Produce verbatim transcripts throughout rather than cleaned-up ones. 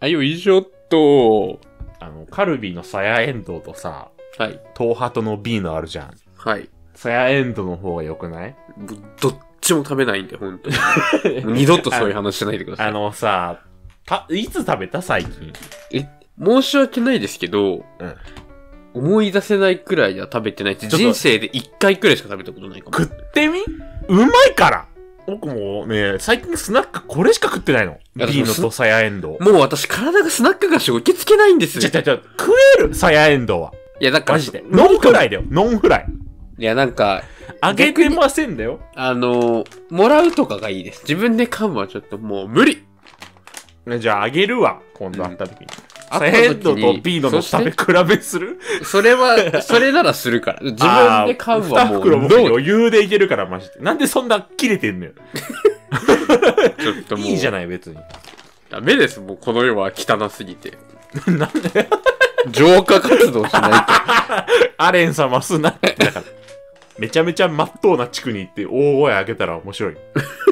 あ、よいしょっと。 あの、カルビのさやえんどうとさ、 はい。 東ハトのビーノあるじゃん。 はい。 さやえんどうの方が良くない？ どっちも食べないんで、ほんとに。もう二度とそういう話しないでください。 あのさ、た、いつ食べた最近。 え、申し訳ないですけど、うん。思い出せないくらいは食べてないって、人生で一回くらいしか食べたことないかも。 食ってみ？うまいから僕もね、最近スナックこれしか食ってないの。ビーノとさやえんどう。 もう私体がスナック菓子を受け付けないんですよ。 ちゃちゃちゃ、食えるさやえんどうは。 いや、だから。 マジで。ノンフライだよ、ノンフライ。 いや、なんか、 あげてませんだよ。 あの、もらうとかがいいです。自分で買うのはちょっともう無理。 じゃああげるわ、今度会った時に。さやえんどうとビーノの食べ比べする？ それは、それならするから。自分で買うのはもう。に袋も余裕でいけるから、マジで。なんでそんな切れてんのよ。ちょっともう。いいじゃない、別に。 ダメです、もうこの世は汚すぎて。 なんで浄化活動しないと。 アレン様すなって。だから。めちゃめちゃ真っ当な地区に行って大声上げたら面白い。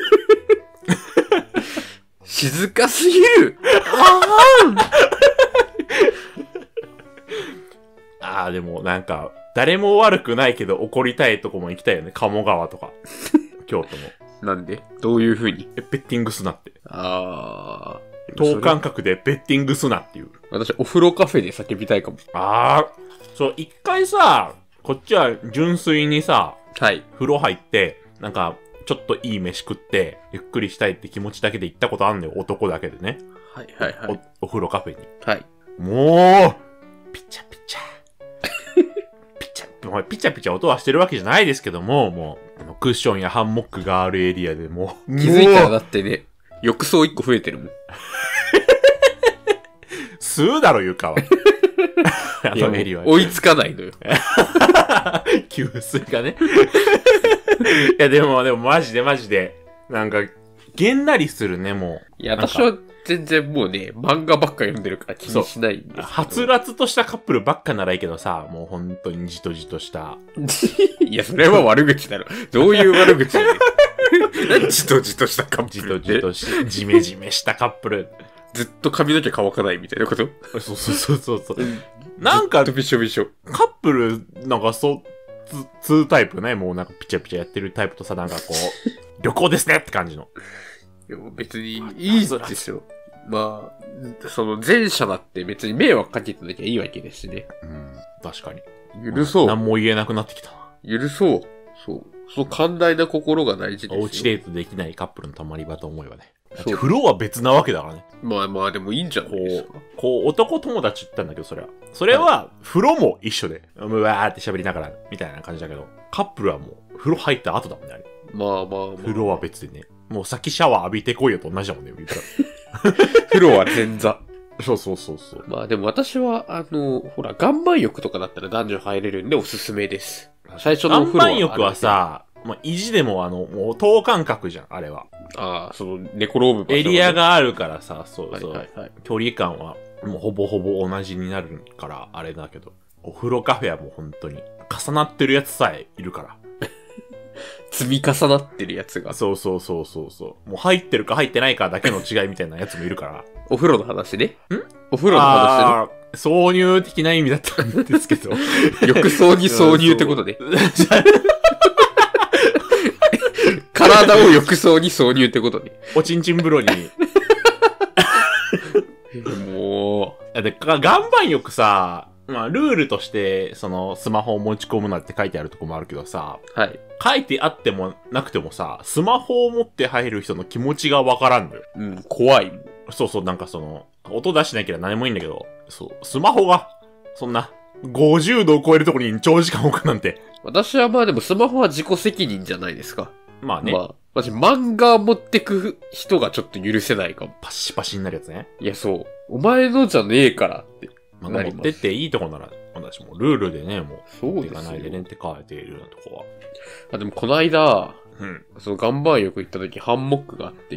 静かすぎる。 ああ、でもなんか、誰も悪くないけど怒りたいとこも行きたいよね。鴨川とか。京都の。なんで？どういう風に？ え、ベッティングすなって。 ああ。 等間隔でベッティングすなっていう。 私、お風呂カフェで叫びたいかも。 ああ。そう、一回さ、こっちは純粋にさ、 はい。 風呂入って、なんか、ちょっといい飯食って、ゆっくりしたいって気持ちだけで行ったことあんのよ。男だけでね。 はいはいはい。 お、お風呂カフェに。 はい。 もう、ピチャピチャ。ピチャ、ピチャピチャ音はしてるわけじゃないですけども、もう、クッションやハンモックがあるエリアでもう。 気づいたらだってね、浴槽一個増えてるもん。 吸うだろ、床は。あのエリアは。 追いつかないのよ。 給水がね。いや、でも、でも、マジでマジで、なんか、げんなりするね、もう。 いや、私は全然もうね、漫画ばっか読んでるから気にしないんです。 はつらつとしたカップルばっかならいいけどさ、もう本当にじとじとした。 いや、それは悪口だろ。どういう悪口だよ。じとじとしたカップル。 じとじとし、じめじめしたカップル。 ずっと髪の毛乾かないみたいなこと？ そうそうそうそうそう。なんか、 ずっとびしょびしょ。 カップル、なんかそう、ツータイプね、もうなんかピチャピチャやってるタイプとさ、なんかこう、旅行ですねって感じの。 いや、別にいいですよ。まあ、その前者だって別に迷惑かけてなきゃいいわけですしね。 うん、確かに。 許そう。 何も言えなくなってきたな。許そう。そう。その寛大な心が大事ですよ。 おうちデートできないカップルのたまり場と思えばね。風呂は別なわけだからね。 まあまあでもいいんじゃないですか。 こう、こう男友達言ったんだけど、それは。それは、風呂も一緒で、うわーって喋りながら、みたいな感じだけど、カップルはもう、風呂入った後だもんね、あれ。 まあまあまあ。 風呂は別でね。もう先シャワー浴びてこいよと同じだもんね、言ったら。風呂は前座。 そうそうそうそう。 まあでも私は、あの、ほら、岩盤浴とかだったら男女入れるんでおすすめです。最初のお風呂は。 岩盤浴はさ、まあ、意地でもあの、もう等間隔じゃん、あれは。 ああ、その、寝転ぶ場所、ね、 エリアがあるからさ、そうそう。 はいはいはい、 距離感は、もうほぼほぼ同じになるから、あれだけど。お風呂カフェはもう本当に、重なってるやつさえいるから。 積み重なってるやつが。 そうそうそうそうそう。もう入ってるか入ってないかだけの違いみたいなやつもいるから。 お風呂の話ね。んお風呂の話ね。 ああ、挿入的な意味だったんですけど。 浴槽に挿入ってことね。体を浴槽に挿入ってことね。 おちんちん風呂に。 もう。 で、岩盤浴さ、まあ、ルールとして、その、スマホを持ち込むなって書いてあるとこもあるけどさ、 はい。 書いてあってもなくてもさ、スマホを持って入る人の気持ちがわからんのよ。 うん、怖い。 そうそう、なんかその、音出しなきゃ何もいいんだけど、そう、スマホが、そんな、ごじゅうどを超えるところに長時間置くなんて。 私はまあでもスマホは自己責任じゃないですか。 まあね。 まあ、私漫画持ってく人がちょっと許せないかも。 パシパシになるやつね。 いや、そう。お前のじゃねえからって。 まあ、持ってっていいとこなら、私もルールでね、もう、 そうですよ。 持っていかないでねって書いているようなとこは。 あ、でもこの間、 うん。 その岩盤浴行った時ハンモックがあって、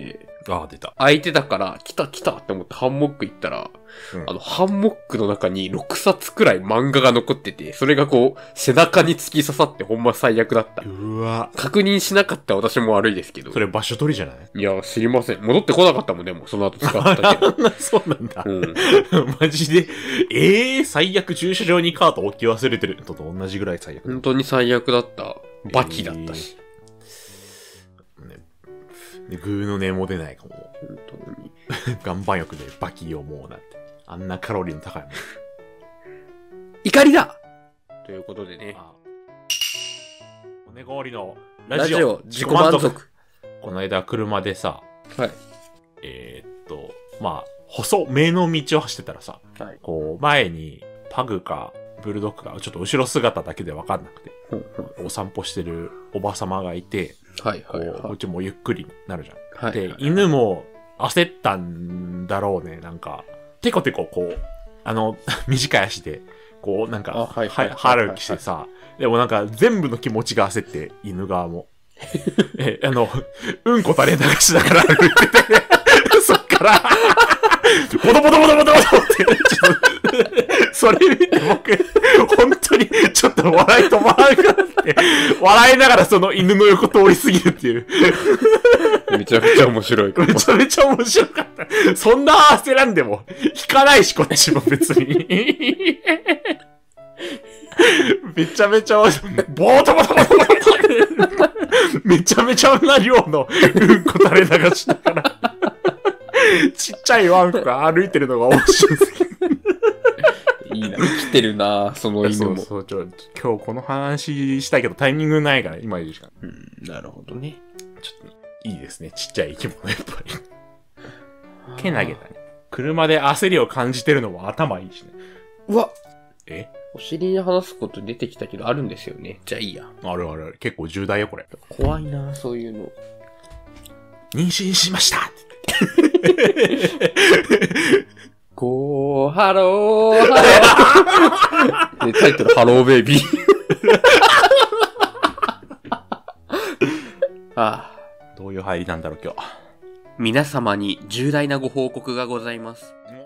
ああ、出た。 空いてたから、来た来たって思ってハンモック行ったら、うん、あの、ハンモックの中にろくさつくらい漫画が残ってて、それがこう、背中に突き刺さってほんま最悪だった。 うわ。 確認しなかった私も悪いですけど。 それ場所取りじゃない？ いや、知りません。戻ってこなかったもんね、もうその後使ったけど。 そうなんだ。うん。マジで、ええー、最悪駐車場にカート置き忘れてるのと同じぐらい最悪。 本当に最悪だった。バキだったし。 えー、ね、グーの音も出ないかも。 本当に。 岩盤浴でバキをもうなんて。あんなカロリーの高いもん。 怒りだということでね。 骨氷のラジオ、ラジオ自己満足。 この間車でさ、 はい。 えー、っと、まあ、細めの道を走ってたらさ、 はい、 こう、前にパグかブルドッグがちょっと後ろ姿だけでわかんなくて、 うんうん、 お散歩してるおばさまがいて、 はいはいはい、 こっちもゆっくりなるじゃん。 はいはい、 で、犬も焦ったんだろうね、なんか、テコテコこう、あの、短い足で、こう、なんか、は、歩きしてさ、でもなんか全部の気持ちが焦って、犬側も。え、あの、うんこ垂れ流しながら歩いてて、そっから、ボトボトボトボトボトって、それ見て僕、本当にちょっと笑い止まらなくなって、笑いながらその犬の横通り過ぎるっていう。 めちゃくちゃ面白い。 めちゃめちゃ面白かった。そんな焦らんでも、引かないし、こっちも別に。めちゃめちゃ、ボートボトボトボトめちゃめちゃな量のうんこ垂れ流しながら、ちっちゃいワンコが歩いてるのが面白いですけど。 いいな、生きてるなその犬も。 そうそう、ちょ、今日この話したいけどタイミングないから、今言うしかない。うん、なるほどね。 ちょっと、いいですね、ちっちゃい生き物、やっぱり。けなげだね。車で焦りを感じてるのも頭いいしね。 うわえお尻に話すこと出てきたけどあるんですよね。じゃあいいや。 あるある。結構重大よ、これ。 怖いなそういうの。 妊娠しましたゴーハローハローでタイトルハローベイビー。ああ。 どういう入りなんだろう、今日。 皆様に重大なご報告がございます。